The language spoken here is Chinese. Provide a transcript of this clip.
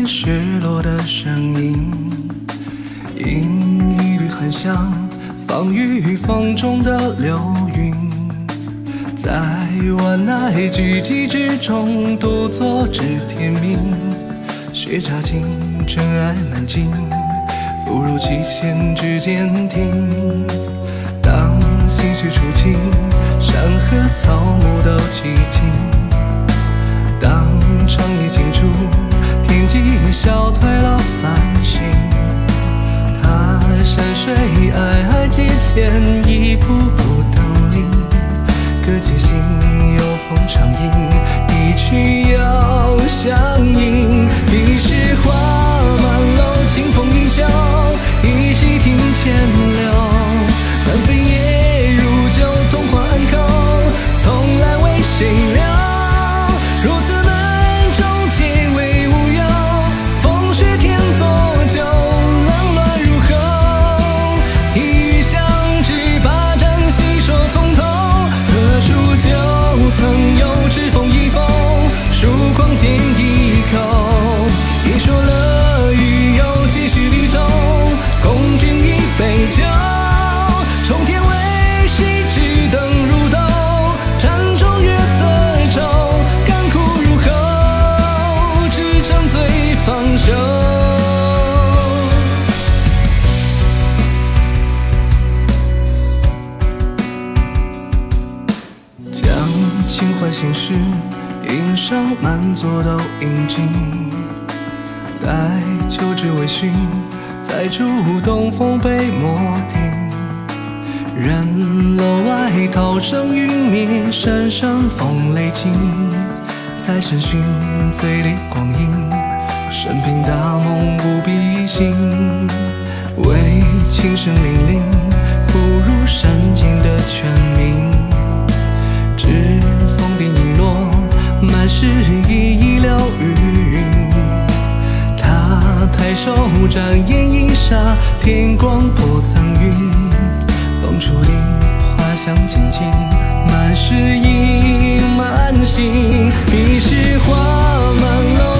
雪落的声音，音一律很像放于风中的流云，在万籁俱寂之中独坐知天明。雪乍尽，尘埃满径，不如期限之间停。当心绪初起，山河草木都寂静。当长夜尽处，天际消退了繁星。他山水皑皑阶前，一步步登临。各界心有风长吟，一曲要相迎。一世花满楼，清风一笑，一夕庭前柳。满飞叶如酒，桐花暗口，从来为谁留？如此门中皆为无忧，风雪天作酒，冷暖如何？一语相知，把盏细说从头。何处就曾有知风一风，疏狂剑一口。一说了与有，几许离愁，共君一杯酒。冲天为夕，只等如豆，盏中月色稠，甘苦入喉，只争醉方休。将清欢心事吟上满座都饮尽，待秋至微醺，再触东风被墨听。人楼外涛声云灭，声声风雷惊。再审讯醉里光阴，生平大梦不必醒。为情深凛凛，忽如山尽的泉鸣。知风冰影落，满是一一流余韵。他抬手展眼一霎，天光破层云。风初林，花香渐尽，满是意满心。一世花满楼。